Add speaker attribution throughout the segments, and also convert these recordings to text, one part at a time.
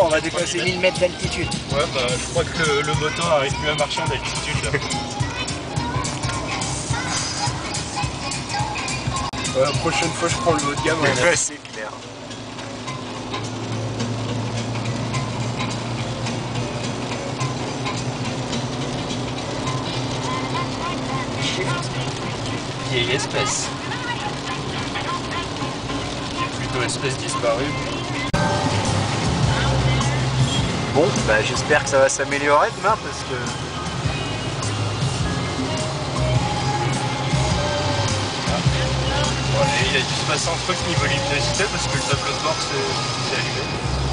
Speaker 1: on va dépasser 1000 mètres d'altitude.
Speaker 2: Ouais, bah je crois que le moteur arrive plus à marcher en altitude là.
Speaker 1: La prochaine fois je prends le haut de gamme.
Speaker 3: Ouais, c'est clair.
Speaker 2: Vieille espèce. Qui est plutôt espèce disparue.
Speaker 3: Bon, bah j'espère que ça va s'améliorer demain parce que...
Speaker 2: Ouais, il a dû se passer un truc niveau luminosité parce que le tableau de bord s'est allumé.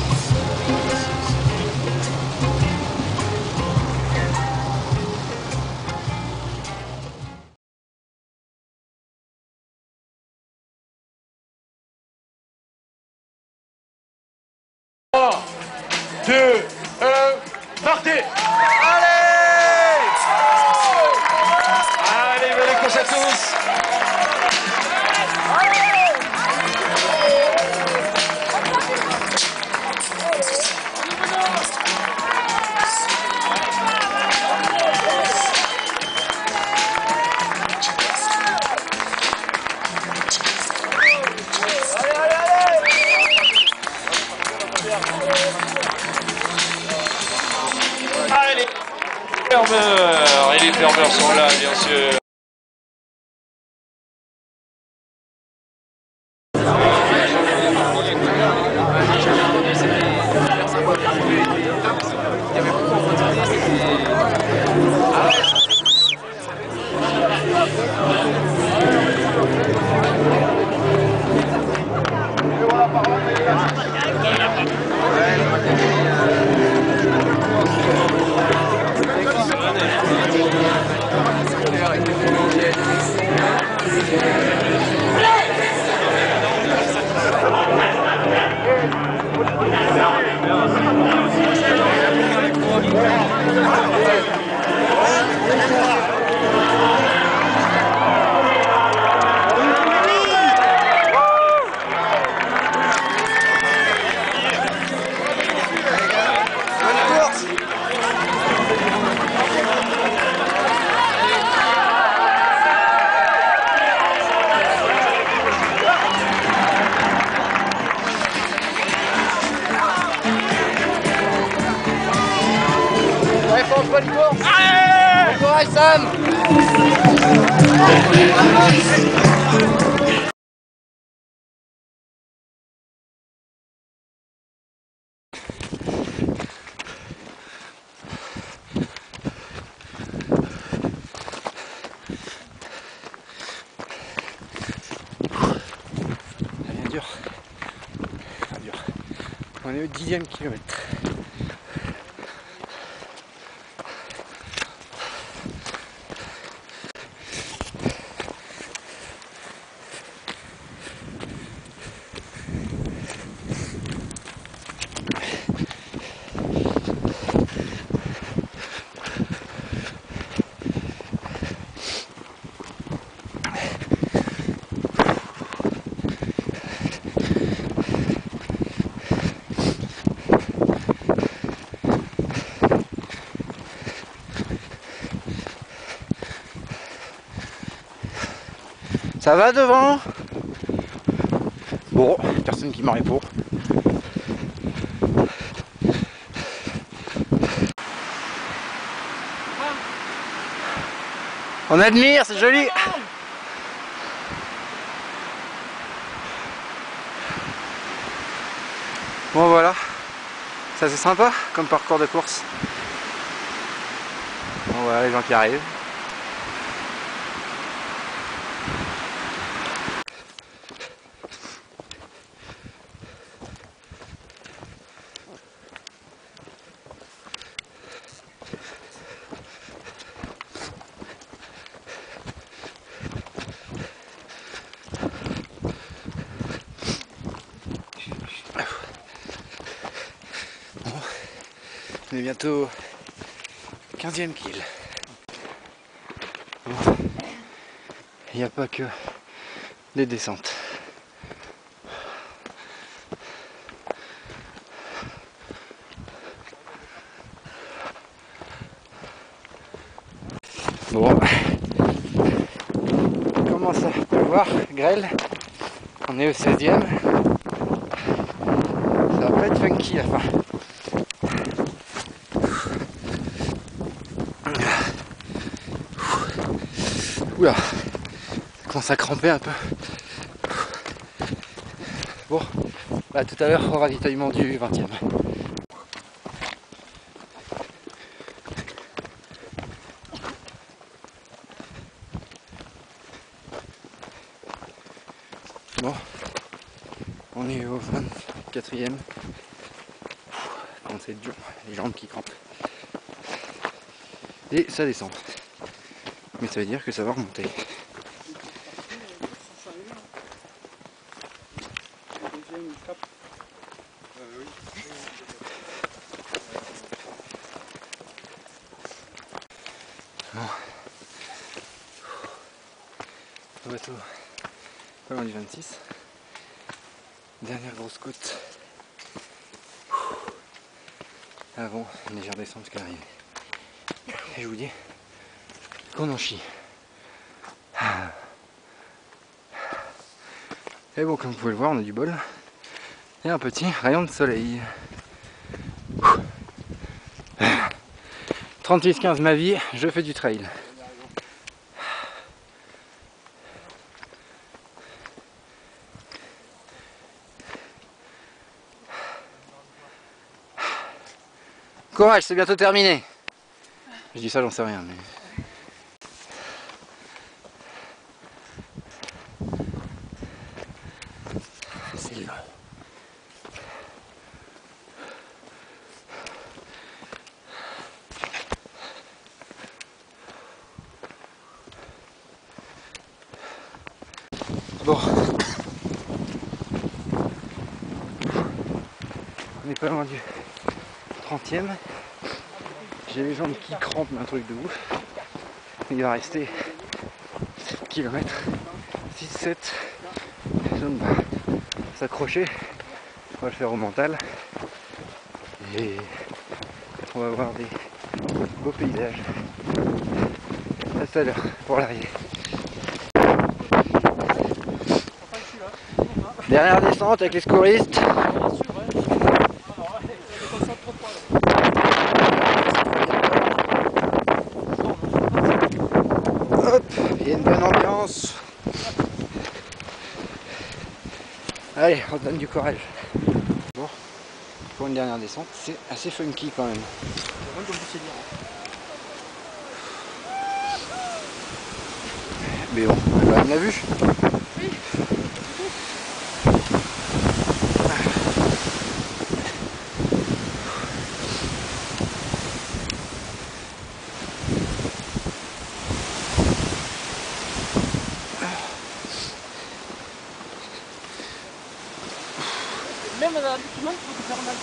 Speaker 1: Partez!
Speaker 3: Allez, bonne course à tous!
Speaker 2: Et les ferveurs sont là, bien sûr.
Speaker 1: Bonne course! Allez! Bon courage, Sam!
Speaker 3: Ça devient dur. On est au 10e kilomètre. Ça va devant? Bon, personne qui m'en répond. On admire, c'est joli. Bon voilà, ça c'est sympa comme parcours de course. Bon voilà les gens qui arrivent. On est bientôt 15e kill. Il n'y a pas que des descentes. Bon, il commence à pleuvoir, grêle. On est au 16e. Ça va pas être funky la fin. Oula, ça commence à cramper un peu. Bon, bah, tout à l'heure au ravitaillement du 20e. Bon, on est au 24e. Quand c'est dur, les jambes qui crampent. Et ça descend. Mais ça veut dire que ça va remonter. Bon. Bateau pas loin du 26. Dernière grosse côte. Avant une légère descente qui arrive. Et je vous dis qu'on en chie. Et bon, comme vous pouvez le voir, on a du bol. Et un petit rayon de soleil. 36-15 ma vie, je fais du trail. Courage, c'est bientôt terminé. Je dis ça, j'en sais rien, mais... c'est long. Bon. On n'est pas loin du 30e. J'ai les jambes qui crampent, mais un truc de ouf. Il va rester 7 km, 6-7. Donc bah, s'accrocher, on va le faire au mental. Et on va voir des beaux paysages. À tout à l'heure pour l'arrivée. Dernière descente avec les secouristes. Hop, il y a une bonne ambiance. Allez, on donne du courage. Bon, pour une dernière descente, c'est assez funky quand même. Mais bon, on a quand même la vue.
Speaker 1: Même à la document, il faut faire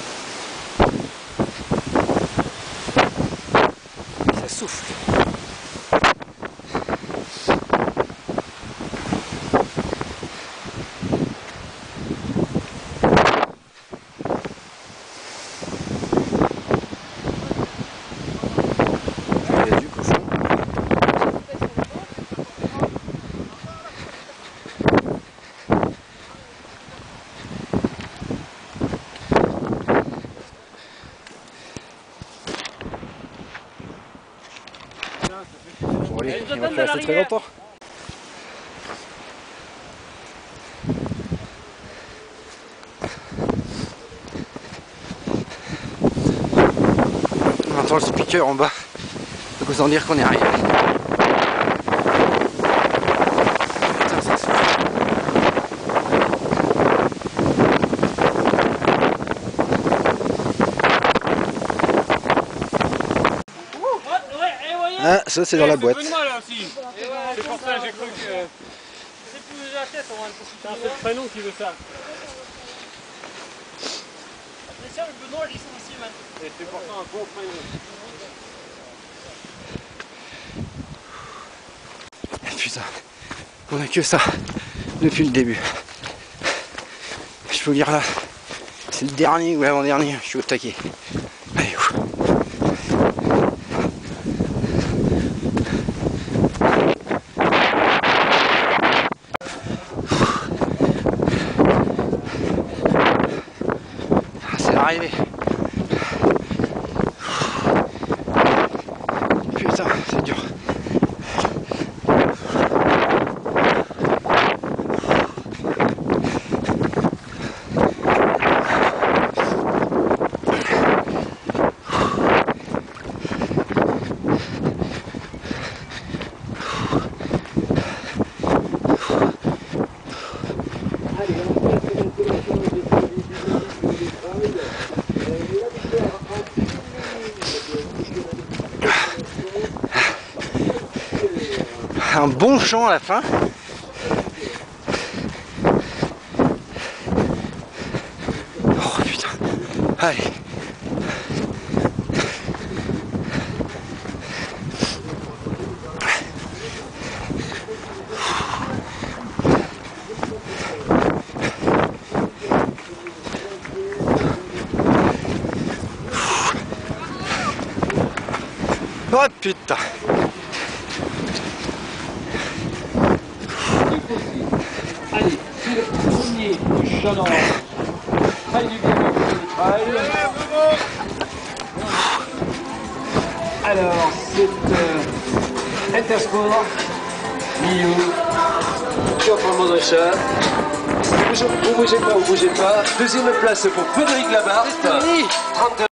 Speaker 1: mal.
Speaker 3: Ça souffle. Il y a du cochon. Bon allez, il va pas rester très longtemps. On entend le speaker en bas, donc autant dire qu'on est arrivé. Putain, ça souffle. Ah, ça c'est dans la boîte.
Speaker 2: C'est pour ça que j'ai cru que...
Speaker 1: C'est plus la tête, on va
Speaker 2: C'est le prénom qui veut ça.
Speaker 1: le Benoît, ils sont aussi, man.
Speaker 2: Et c'est pourtant un bon prénom.
Speaker 3: Putain, on a que ça depuis le début. Je peux vous dire là, c'est le dernier ou l'avant-dernier, je suis au taquet. Allez, ouf. arriver. Putain, c'est dur. Un bon chant à la fin. Oh putain. Allez. Oh putain.
Speaker 4: Allez, c'est le premier du challenge. Taille du début du trail. Alors, c'est Intersport, Millau, Top en mode achat. Vous bougez pas, vous bougez pas. Deuxième place pour Frédéric Labarthe. 32.